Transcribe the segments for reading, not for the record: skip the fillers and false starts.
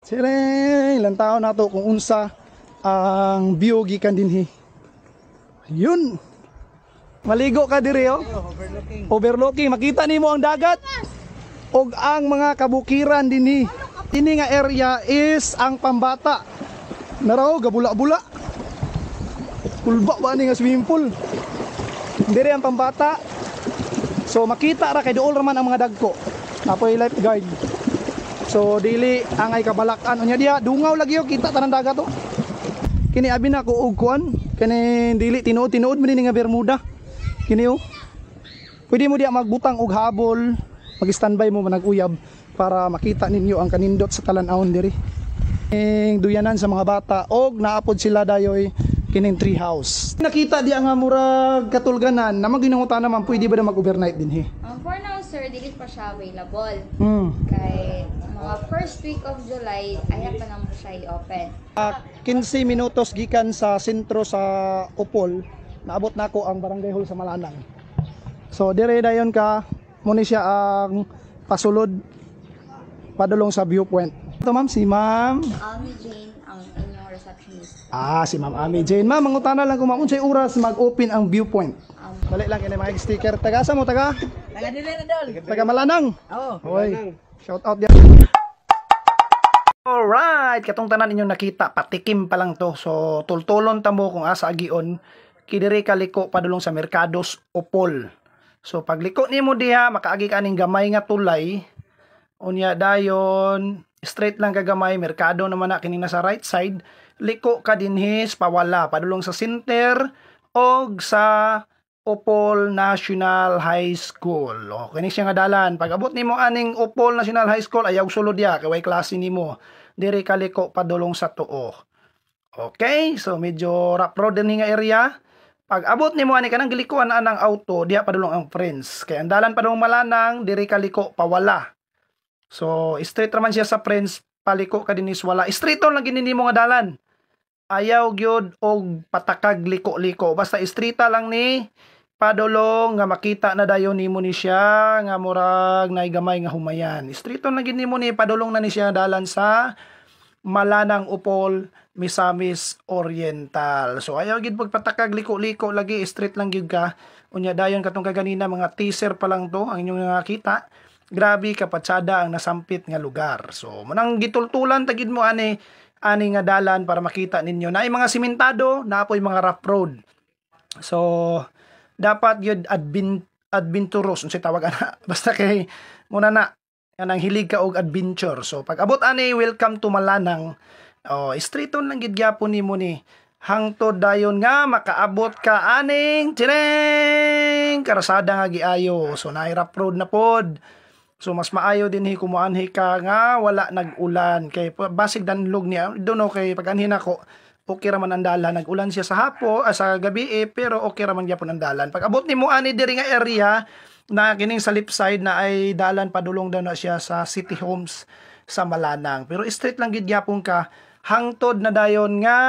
Sire, ilang taon na to kung unsa ang view gikan dinhi. Yun. Maligo ka diri oh. Overlooking. Makita nimo ang dagat og ang mga kabukiran dinhi. Ini nga area is ang pambata. Naraw gabula-bula. Kulba ba ni nga swimming pool. Diri ang pambata. So makita ra kay duol ra man ang mga dagko. Apoy lifeguard. So dili angay kabalakan unya dia dungaw lagi yo kita tanang dagat to. Kini abi na ko og kuan kani dili tinuod-tinuod man ni nga Bermuda. Kini oh. Pwede mo dia magbutang og habol, mag-standby mo manag-uyab para makita ninyo ang kanindot sa talan-awon diri. Duyanan sa mga bata og naapod sila dayoy kining tree house. Nakita diya nga murag katulganan na maginangutan naman pwede ba na mag-overnight dinhi? For now sir, dili pa siya available. Kay mga first week of July ayaw pa nang siya i-open. 15 minutos gikan sa sentro sa Upol, naabot nako ang barangay hall sa Malanang. So dire dayon ka muni siya ang pasulod padulong sa viewpoint. Ito ma'am, si ma'am Ami Jane ang inyong receptionist. si ma'am Ami Jane. Ma'am, mangutana lang kung ma'am unsay oras mag-open ang viewpoint. Dali lang kini mga sticker. Taga sa mo taga? Taga dili na dol. Taga Malanang. Oo. Hoy. Shout out diyan. Alright, katong tanan inyong nakita, patikim pa lang to. So tultulon ta mo kung asa agion kidiri kaliko padulong sa Mercados Upol. So pagliko nimo diha makaagi ka ning gamay nga tulay. Unya dayon straight lang ka gamay, merkado naman na kini nasa right side. Liko ka dinhi pawala padulong sa center og sa Upol National High School. O kini siya nga dalan. Pag abot nimo aning Upol National High School ayaw sulod diha kay way klase nimo. Diri kaliko padulong sa tuo. Okay, so medyo rough road din nga area. Pag abot nimo ani kanang gilikuan anang auto, diha padulong ang Friends. Kay ang dalan padulong Malanang, diri kaliko pawala. So straight raman siya sa Friends, paliko ka dinis wala. Straight on lang gini nimo nga dalan. Ayaw gyud og patakag liko-liko. Basta straighta lang ni padulong nga makita na dayon nimo ni siya nga murag naigamay nga humayan. Straight on lang gid nimo ni padulong na ni siya dalan sa Malanang Upol Misamis Oriental. So ayaw gid pagpatakag liko-liko lagi, straight lang gid ka. Unya dayon katong kaganina mga teaser pa lang to ang inyong nakita. Grabe kapatsada ang nasampit nga lugar. So manang gitultulan tagid mo ani nga dalan para makita ninyo na mga simentado, na apoy mga rough road. So dapat yun adventurous unsay tawag ana basta kay muna na kanang hilig ka og adventure. So pag abot ani welcome to Malanang. Straight on lang gid gyapon nimo ni hangtod dayon nga makaabot ka aning tireng karasada nga giayo. So na rough road na pod. So mas maayo din kumuanhi ka nga wala nag-ulan kay basig danlog niya dono kay pag-anhin ako okay raman ang dalan, nag-ulan siya sa sa gabi pero okay raman gyapon ang dalan. Pag abot nimo ani diri nga area na kining sa left side na ay dalan padulong daw na siya sa City Homes sa Malanang. Pero straight lang gid gyapon ka hangtod na dayon nga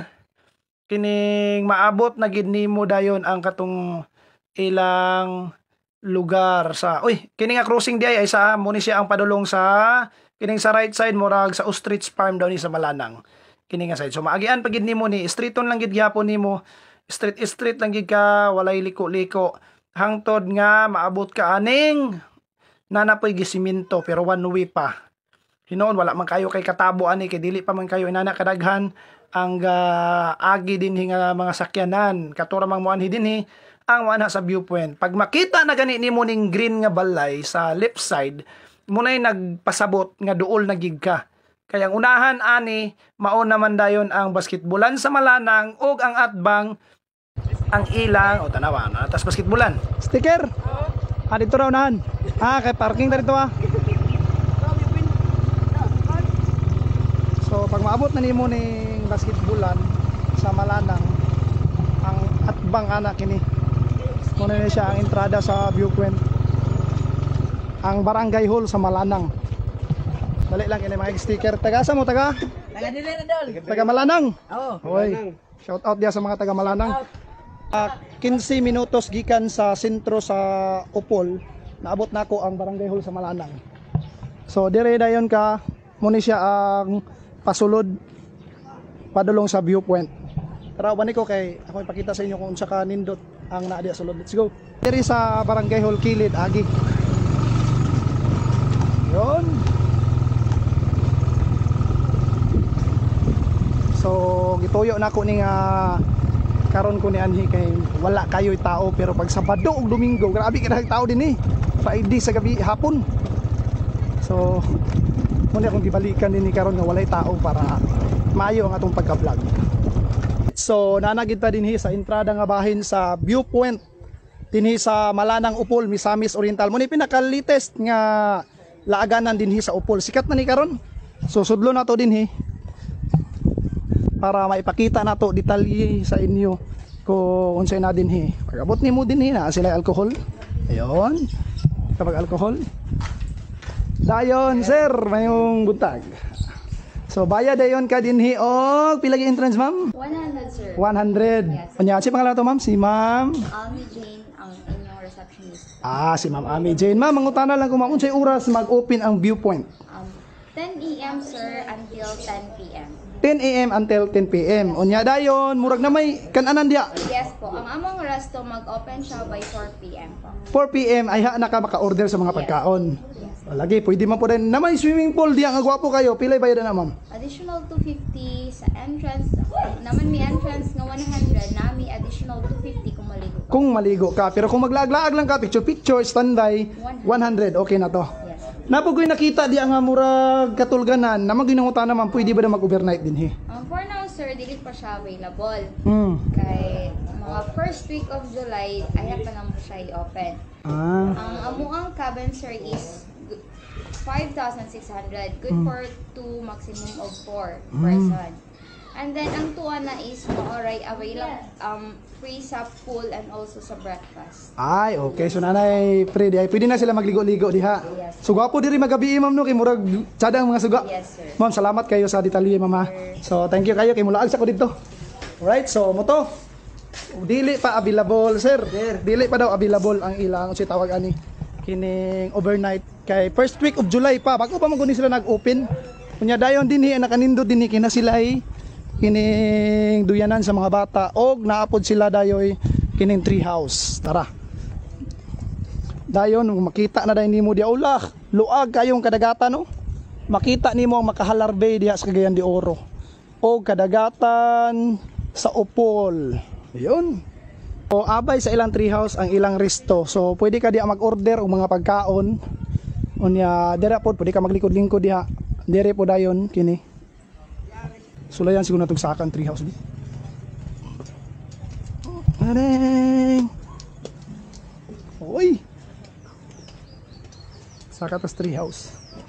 kining maabot na gid nimo dayon ang katong ilang lugar sa kini nga crossing di ay sa mo ni siya ang padulong sa kining sa right side murag sa Ostrich Farm daw ni sa Malanang kini nga side. So maagian pagid nimo ni straight on lang gid gyapon nimo, straight lang gid ka walay liko-liko hangtod nga maabot ka aning nanapoy gisiminto pero one way pa. Hinoon wala man kayo kay katabo ani kay dili pa man kayo inana kadaghan ang agi din nga mga sakyanan katura mang muanhi dinhi ang wala sa viewpoint. Pag makita na gani nimo ning green nga balay sa left side, munay nagpasabot nga duol na gig ka. Kaya ang unahan ani mao naman dayon ang basketbolan sa Malanang ug ang atbang ang ilang tanawa na tas basketbolan. Sticker. Dito raw unahan. Kay parking ta dito So pag maabot na nimo ning basketbolan sa Malanang, ang atbang anak kini muna na siya ang entrada sa viewpoint ang barangay hall sa Malanang. Dali lang kini mga sticker. Taga sa mo taga? Taga dili na dol. Taga Malanang. Oo. Hoy. Shout out dia sa mga taga Malanang. 15 minutos gikan sa sentro sa Upol, naabot nako ang barangay hall sa Malanang. So dire dayon ka Muna siya ang pasulod padulong sa viewpoint. Tara, bani ko kay ako ipakita sa inyo kung unsa ka nindot ang naa diya sulod. Let's go. Diri sa Barangay Hall Kilid, Agi. Yon. So, gituyo na ko ni nga karon ko ni anhi kay wala kayo'y tao, pero pag Sabado ug Domingo, grabe ka tao din eh. Friday sa gabi hapon. So, muna akong gibalikan din ni karon nga walay tao para maayo ang atong pagka-vlog. So nanagid ta dinhi sa entrada nga bahin sa viewpoint dinhi sa Malanang Upol, Misamis Oriental. Mo ni pinaka-latest nga laaganan dinhi sa Upol. Sikat na ni karon. So sudlo na to dinhi para maipakita na to detalye sa inyo kung unsay na dinhi. Pag-abot nimo dinhi na sila alcohol. Ayon. Kapag alcohol. Dayon sir, mayong buntag. So bayad dayon ka dinhi og pila gi entrance ma'am? 100, sir. 100. Yes. Unya si pangalan to ma'am? Si Ma'am Ami Jane ang inyong receptionist. si Ma'am Ami Jane. Ma'am, mangutana lang ko ma'am unsay oras mag-open ang viewpoint? 10 a.m. sir until 10 p.m. 10 a.m. until 10 p.m. Unya dayon murag na may kananan dia. Yes po. Ang among resto mag-open siya by 4 p.m. po. 4 p.m. ay ha na ka maka-order sa mga Yes. pagkaon. Yes. Lagi pwede man po din na may swimming pool diya nga gwapo kayo. Pilay bayad na ma'am? Additional 250 sa entrance. Naman may entrance nga 100, nami additional 250 kung maligo ka. Kung maligo ka, pero kung maglaag-laag lang ka, picture standby 100 okay na to. Yes. Napogoy nakita diya nga murag katulganan na maginangutan naman pwede ba na mag-overnight din he? For now sir, dili pa siya available. Mm. Kay mga first week of July, ayaw pa lang siya i-open. Ah. Ang amuang cabin sir is 5,600. Good for 2, maximum of 4 person. And then ang tuwa na is already available free sa pool and also sa breakfast. Ay, okay. So nanay Freddy, ay pwede na sila magligo-ligo diha. Yes. So gwapo diri magabi ma'am no kay murag tsada ang mga suga. Yes sir. Ma'am, salamat kayo sa detalye mama. So thank you kayo kay mulaag sa ko dito. Alright, so mo to. Dili pa available, sir. Dili pa daw available ang ilang si tawag ani kining overnight kay first week of July pa bago pa man guni sila nag-open. Kunya dayon dinhi nakanindot dinhi kina sila ay kining duyanan sa mga bata og naapod sila dayoy kining tree house. Tara. Dayon makita na dayon nimo dia ulah, luag kayong kadagatan no. Makita nimo ang Makahalar Bay diha sa Cagayan de Oro og kadagatan sa Upol. Ayun. O abay sa ilang tree house ang ilang resto. So pwede ka diha mag-order og mga pagkaon. Unya dira pod pwede ka maglingkod-lingkod diha. Dire po dayon kini. Sulayan siguro natong sakan tree house di. Areng. Oy. Saka tas tree house.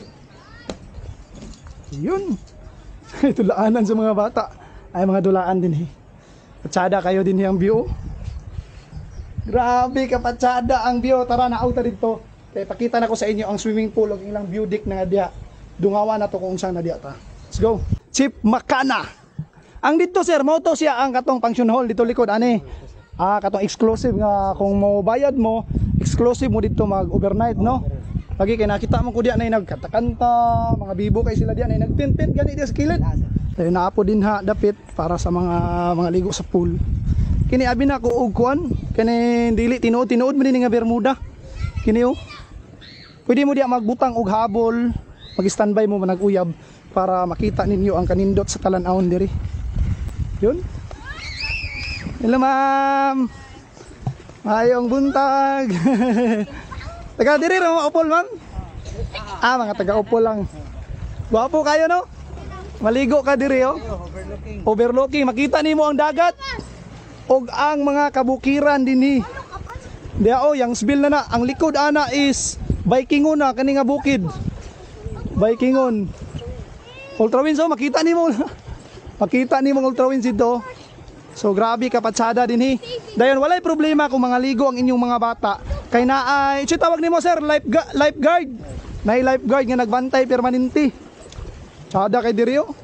Yun. Tulaanan sa mga bata. Ay mga dulaan din eh. Patsada kayo din ang view. Grabe ka patsada ang view. Tara na auta dito. Kaya pakita na ko sa inyo ang swimming pool og ilang view deck na diya. Dungawa na to kung saan na diya ta. Let's go. Chief Makana. Ang dito sir, mo to siya ang katong function hall dito likod ani. Katong exclusive nga kung mo bayad mo, exclusive mo dito mag-overnight no. Lagi kay nakita mo ko diya nay nagkanta-kanta, mga bibo kay sila diya nay nagtent-tent gani diya sa kilid. Tayo naapo din ha dapit para sa mga ligo sa pool. Kini abi na ko og kuan, kani dili tinuod mo din nga bermuda. Kini oh. Pwede mo diya magbutang og habol, mag-standby mo manag-uyab para makita ninyo ang kanindot sa talan-awon diri. Yun. Hello ma'am. Mayong buntag. Taga diri ra mga Upol ma'am? Mga taga Upol lang. Gwapo kayo no? Maligo ka diri oh. Overlooking. Makita nimo ang dagat. Og ang mga kabukiran dinhi. Dia yang sbil na ang likod ana is Bikingon na kani nga bukid. Bikingon. Ultrawinds oh, makita nimo. Makita nimo ang ultrawinds dito. So grabe ka patsada dinhi. Dayon walay problema kung mga ligo ang inyong mga bata. Kay naay, si tawag nimo sir, lifeguard. Nay lifeguard nga nagbantay permanente. Tsada kay diri oh.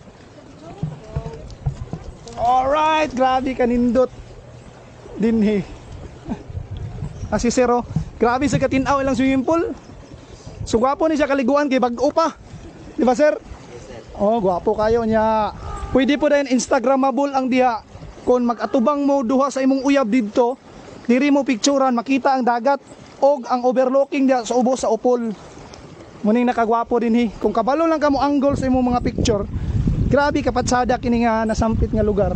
Alright, grabe kanindot dinhi. Asi sir oh, grabe sa katinaw ilang swimming pool. So gwapo ni siya kaliguan kay bag-o pa. Di ba sir? Oh, gwapo kayo niya. Pwede po din Instagramable ang diha. Kung mag-atubang mo duha sa imong uyab didto, diri mo picturean makita ang dagat og ang overlooking diha sa ubos sa Upol. Muning nakagwapo din hi. Kung kabalo lang kamo angle sa imong mga picture, grabe kapatsada kini nga nasampit nga lugar.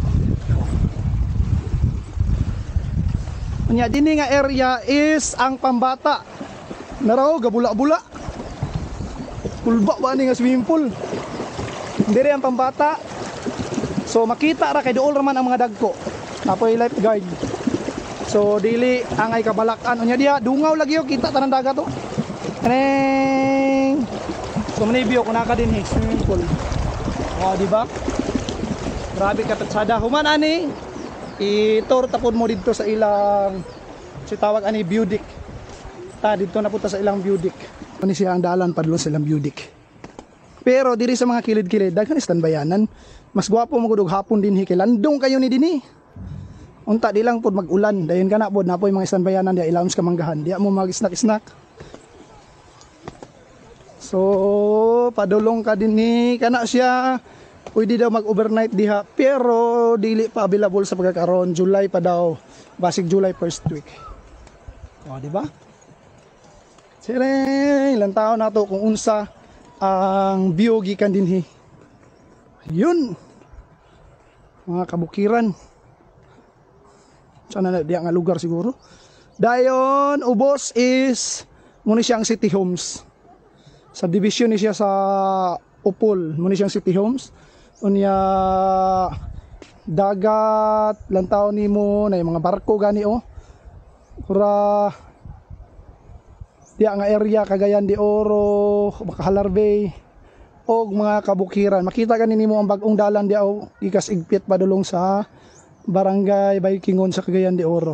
Nya dinhi nga area is ang pambata. Naraw gabula-bula. Kulba ba ni nga swimming pool? Diri ang pambata. So makita ra kay duol ra man ang mga dagko. Apoy lifeguard. So dili angay kabalakan unya diha dungaw lagi yo kita tanang dagat to. Kaneng. So manibyo kun naka din swimming pool. Oh, di ba? Grabe ka tatsada. Human ani itor tapon mo dito sa ilang si tawag ani view deck. Ta dito na punta sa ilang view deck. Ani siya ang dalan padulong sa ilang view deck. Pero diri sa mga kilid-kilid daghan standbayanan. Mas gwapo magudog hapon dinhi kay landong kayo ni dinhi. Unta di lang pod mag-ulan, dayon kana pod napoy mga standbayanan dia ilawns ka manggahan. Dia mo mag-snack-snack. So, padulong ka dinhi kana siya. Pwede daw mag-overnight diha, pero dili pa available sa pagkakaroon. July pa daw. Basig July first week. O, di ba? Sire, ilang taon na to kung unsa ang view gikan dinhi. Yun. Mga kabukiran. Sana na diya nga lugar siguro. Dayon, ubos is muna siyang city homes. Subdivision ni siya sa Upol. Muna siyang city homes. Unya dagat, lantaw ni mo, na yung mga barko gani oh. Pura diya nga area Cagayan de Oro, Bacalar Bay og mga kabukiran. Makita ganin nimo ang bag-ong dalan diya oh, ikas igpit padulong sa Barangay Baikingon sa Cagayan de Oro.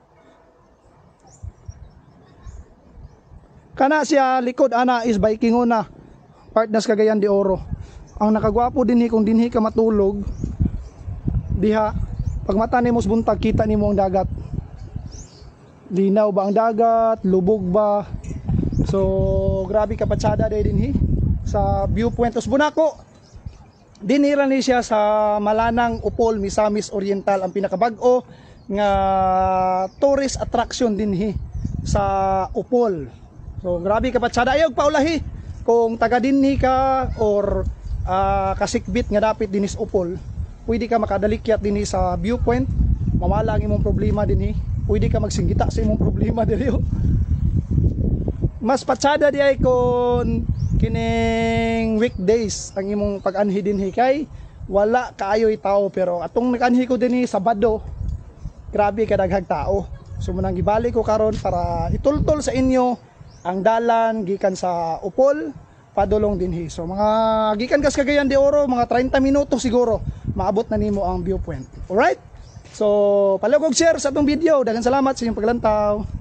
Kana siya likod ana is Baikingon na. Part na sa Cagayan de Oro. Ang nakagwapo dinhi kung dinhi ka matulog diha pag mata nimo buntag kita nimo ang dagat. Linaw ba ang dagat, lubog ba? So grabe ka patsada dinhi sa viewpoint os Bunako. Dinira ni siya sa Malanang Upol, Misamis Oriental ang pinakabag-o nga tourist attraction dinhi sa Upol. So grabe ka patsada ayog paulahi kung taga dinhi ka or kasikbit nga dapit dinhi sa Upol, pwede ka makadalikyat dinhi sa viewpoint, mawala ang imong problema dinhi, pwede ka magsinggita sa imong problema diri. Mas patsada di ay kung kining weekdays ang imong pag-anhi dinhi kay wala kaayoy tao, pero atong nag-anhi ko dinhi Sabado, grabe ka daghang tao. So munang gibalik ko karon para itultol sa inyo ang dalan gikan sa Upol padulong dinhi. So mga gikan kas Cagayan de Oro, mga 30 minuto siguro maabot na nimo ang viewpoint. Alright? So palugog share sa atong video. Daghang salamat sa inyong paglantaw.